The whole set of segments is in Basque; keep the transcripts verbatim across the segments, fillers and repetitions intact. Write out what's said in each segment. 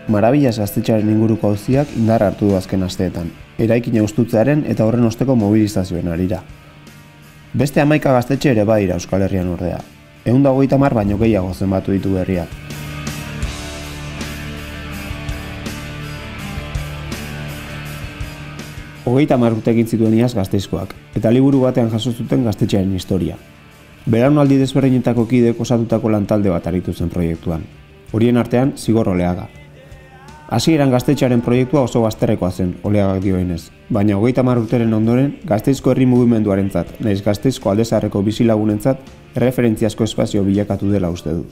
Marabillas gaztetxearen inguruko auziak indar hartu du azken asteetan, eraikina hustutzearen eta horren osteko mobilizazioen arira. Beste hamaika gaztetxe ere badira Euskal Herrian ordea. Ehun eta hogeita hamar baino gehiago zenbatu ditu berriak. Hogeita hamar urte egin zituen iaz Gasteizkoak, eta liburu batean jaso zuten gaztetxearen historia. Belaunaldi desberdinetako kideek osatutako lantalde bat aritu zen proiektuan. Horien artean, Zigor Oleaga. Hasieran gaztetxearen proiektua oso bazterrekoa zen, Oleagak dioenez, baina hogeita hamar urteren ondoren, Gasteizko herri mugimenduarentzat, nahiz Gasteizko Alde Zaharreko bizilagunentzat, erreferentziazko espazio bilakatu dela uste du.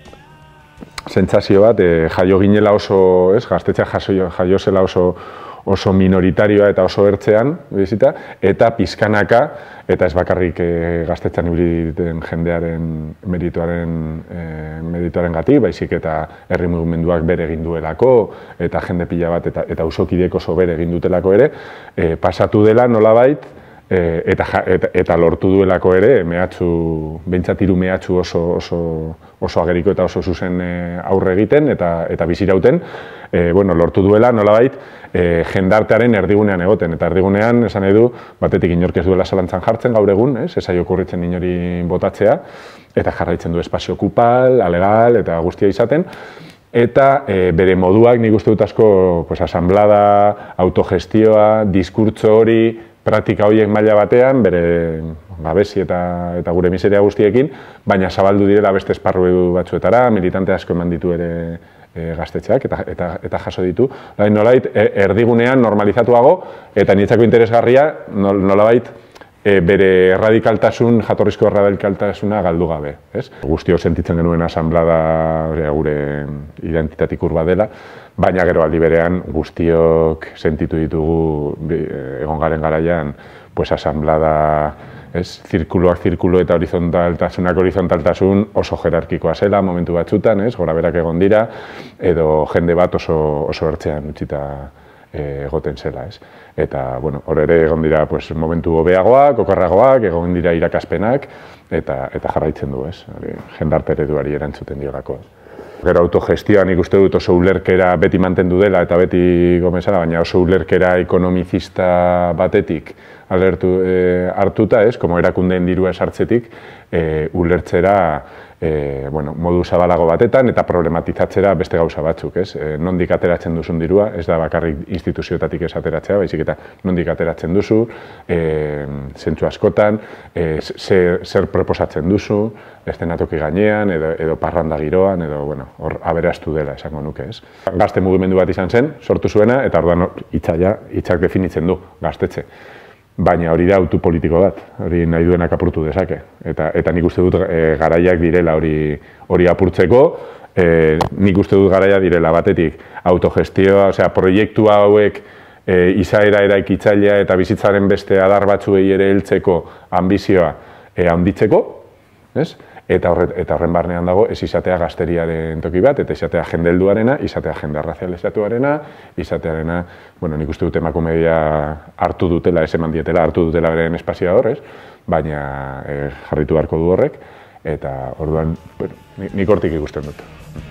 Sentsazio bat, eh, jaio ginela oso, ez, gaztetxea jaio, jaio zela oso oso minoritarioa eta oso ertzean, bizita, eta pizkanaka, eta ez bakarrik e, gaztetxean ibili den jendearen merituaren, e, merituaren gati, baizik eta herri mugimenduak bere egin duelako, eta jende pila bat, eta, eta auzokideek oso bere egin dutelako ere, e, pasatu dela nolabait, e, eta, eta, eta lortu duelako ere, mehatxu, behintzat hiru mehatxu oso, oso, oso ageriko eta oso zuzen e, aurre egiten, eta, eta bizirauten, E, bueno, lortu duela, nolabait, e, jendartearen erdigunean egoten. Eta erdigunean, esan nahi du, batetik inork ez duela zalantzan jartzen gaur egun, ez zaio okurritzen inori botatzea, eta jarraitzen du espazio okupal, alegal, eta guztia izaten. Eta e, bere moduak, nik uste dut asko, pues, asamblada, autogestioa, diskurtso hori, praktika horiek maila batean, bere gabezi eta, eta gure miseria guztiekin, baina zabaldu direla beste esparru batzuetara, militante asko eman ditu ere E, gaztetxeak eta, eta, eta jaso ditu. Nolabait, e, erdigunean normalizatuago eta niretzako interesgarria nolabait e, bere erradikaltasun, jatorrizko erradikaltasuna galdu gabe. Ez? Guztiok sentitzen genuen asamblada gure identitatik urba dela, baina gero aldi berean guztiok sentitu ditugu egon garen garaian pues, asamblada ez, zirkuluak zirkulu eta horizontaltasunak horizontaltasun oso jerarkikoa zela momentu batzutan, ez, gora berak egon dira, edo jende bat oso, oso ertzean utzita e, egoten zela, ez. Eta, bueno, hor ere egon dira pues, momentu hobeagoak, okerragoak, egon dira irakaspenak, eta, eta jarraitzen du, ez, jendarte ereduari erantzuten diolako. Gero autogestioan ikuste dut oso ulerkera beti mantendu dela eta beti gomezala, baina oso ulerkera ekonomizista batetik alertu, e, hartuta, ez, como erakundeen dirua esartzetik, e, ulertzera e, bueno, modu zabalago batetan eta problematizatzera beste gauza batzuk, ez. E, nondik ateratzen duzun dirua, ez da bakarrik instituzioetatik ez ateratzea, baizik eta nondik ateratzen duzu, e, zentzu askotan, e, zer, zer proposatzen duzu, estenatoki gainean, edo, edo parranda giroan, edo, bueno, hor aberastu dela esango nuke, ez. Gazte mugimendu bat izan zen, sortu zuena, eta orduan hitzaia, hitzak definitzen du, gaztetxe. Baina hori da autu politiko bat, hori nahi duenak apurtu dezake. Eta, eta nik uste dut e, garaiak direla hori, hori apurtzeko, e, nik uste dut garaia direla batetik autogestioa, osea, proiektu hauek e, izaera eraikitzailea eta bizitzaren beste adar batzuei ere heltzeko ambizioa e, handitzeko, ez? Eta, horre, eta horren barnean dago, ez izatea gazteriaren toki bat, eta izatea jende helduarena, izatea jende arrazializatuarena, izatearena, bueno, nik uste dut emakumedia hartu dutela, ez eman dietela, hartu dutela beren espazioa horrez, baina e, jarritu beharko du horrek, eta orduan, bueno, nik hortik ikusten dut.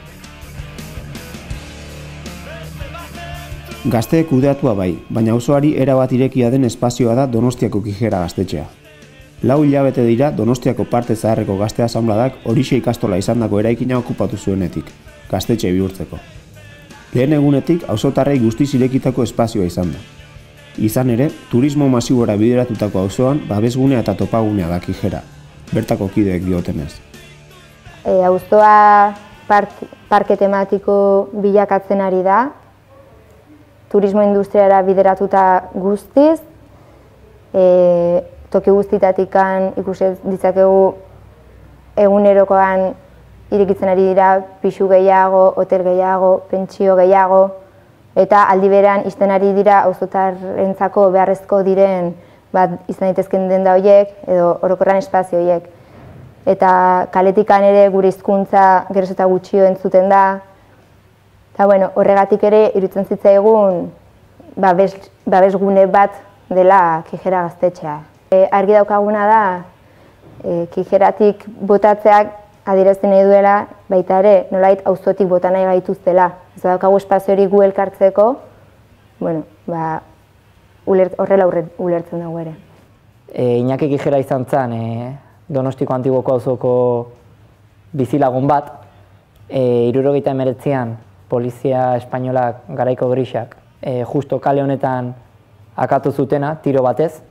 Gazteek kudeatua bai, baina auzoari erabat irekia den espazioa da Donostiako Kijera gaztetxea. Lau hilabete dira Donostiako parte zaharreko gazte asanbladak horixe ikastola izandako eraikina okupatu zuenetik, gaztetxe bihurtzeko. Lehen egunetik auzotarrei guztiz irekitako espazioa izan da. Izan ere, turismo masibora bideratutako auzoan babesgunea eta topagunea da Kijera, bertako kideek diotenez. E, auzoa park, parke tematiko bilakatzen ari da, turismo industriara bideratuta guztiz, e, toki guztitatikan ikusi ditzakegu egunerokoan irekitzen ari dira pisu gehiago, hotel gehiago, pentsio gehiago, eta aldi berean ixten ari dira auzotarrentzako beharrezko diren bat izan daitezken denda horiek edo orokorran espazio horiek. Eta kaletikan ere gure hizkuntza geroz eta gutxio entzuten da. Eta bueno, horregatik ere iruditzen zitzaigun babes, babesgune bat dela Kijera gaztetxea. E, argi daukaguna da, e, Kijeratik botatzeak adierazten nahi duela, baita ere, nolait auzotik bota nahi gaituztela. ez daukagu espazio hori gu elkartzeko, bueno, ba, ulert, horrela ulertzen dugu ere. E, Iñaki Kijera izan zen e, Donostiko Antiguoko auzoko bizilagun bat, e, hirurogeita hemeretzian polizia espainolak garaiko grisak e, justo kale honetan akatu zutena, tiro batez,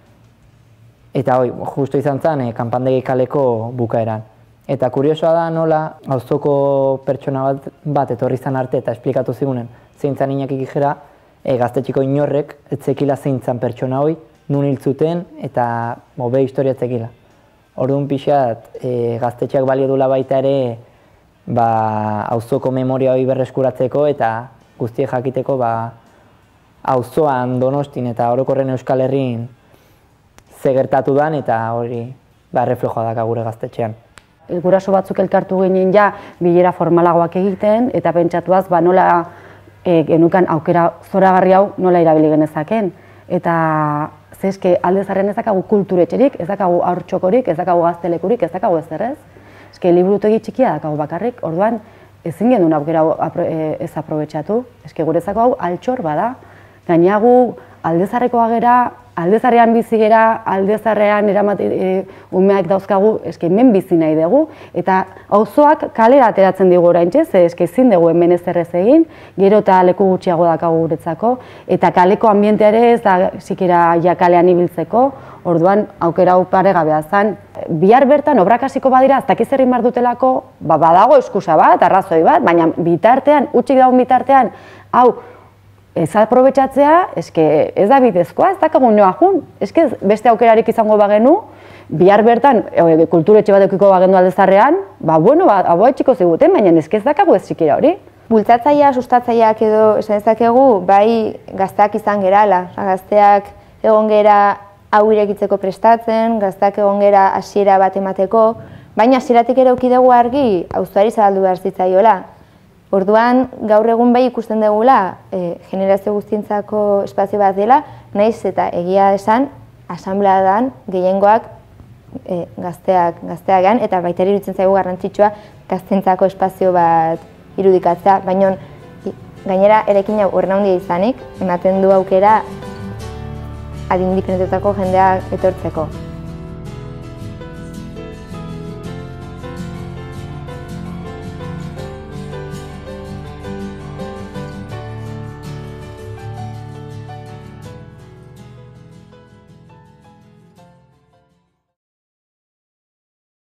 eta hoi, justo izan zen e, kanpandegi kaleko bukaeran. Eta kuriosoa da nola auzoko pertsona bat, bat etorri izan arte eta esplikatu zigunen zein zen Iñaki Kijera, e, gaztetxiko inorrek etzekila zein zen pertsona hoi, nun hil zuten eta be historia etzekila. Orduan pixat, e, gaztetxeak balio dula baita ere ba, auzoko memoria hori berreskuratzeko eta guztiek jakiteko ba, auzoan Donostin eta orokorren Euskal Herrin ze gertatu dan eta hori ba, reflejoa daka gure gaztetxean. Guraso batzuk elkartu ginen ja bilera formalagoak egiten eta pentsatuaz ba, nola e, genukan aukera zoragarri hau nola irabili genezaken. Eta ze eske alde zarren ez dakagu kulturetxerik, ez dakagu haurtxokorik, ez dakagu gaztelekurik, ez dakagu ezer ez. Eske liburutegi txikia dakagu bakarrik, orduan ezin genuen aukera ez aprobetxatu. Eske guretzako hau altxor bada. Gainagu aldezarrekoa gera, aldezarrean bizi gera, aldezarrean eramat e, umeak dauzkagu, eske hemen bizi nahi dugu, eta auzoak kalera ateratzen digu oraintxe, ze eske ezin dugu hemen ezerrez egin, gero eta leku gutxiago dakagu guretzako, eta kaleko ambientea ere ez da sikera ja kalean ibiltzeko, orduan aukera hau paregabea zen. Bihar bertan obrak hasiko badira, ez dakiz zer egin behar dutelako, ba, badago eskusa bat, arrazoi bat, baina bitartean, utzik dagoen bitartean, hau, ez aprobetxatzea, eske ez da bidezkoa, ez dakagun noa jun. Eske beste aukerarik izango bagenu, bihar bertan e, kulturetxe bat eukiko bagendu aldezarrean, ba, bueno, ba, aboa etxiko ziguten, baina eske ez dakagu ez txikira hori. Bultzatzaia, sustatzaileak edo esan dezakegu, bai gazteak izan gerala. Gazteak egon gera hau irekitzeko prestatzen, gazteak egon gera hasiera bat emateko, baina hasieratik ere eduki dugu argi, auzoari zabaldu behar zitzaiola. Orduan, gaur egun bai ikusten dugula, e, generazio guztientzako espazio bat dela, naiz eta egia esan, asanbladan gehiengoak e, gazteak, gazteagan, eta baita iruditzen zaigu garrantzitsua gaztentzako espazio bat irudikatzea, baina gainera erekin hau horren handia izanik, ematen du aukera adin diferentetako jendea etortzeko.